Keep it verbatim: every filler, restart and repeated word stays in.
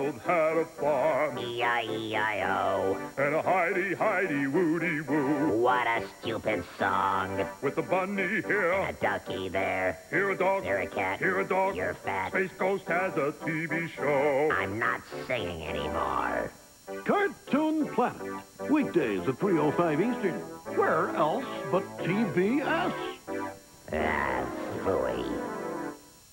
Harold had a farm. E I E I O. And a hidey-hidey woody-woo. What a stupid song. With a bunny here. And a ducky there. Here a dog. There a cat. Here a dog. You're fat. Space Ghost has a T V show. I'm not singing anymore. Cartoon Planet. Weekdays at three oh five Eastern. Where else but T B S? Ah, phooey.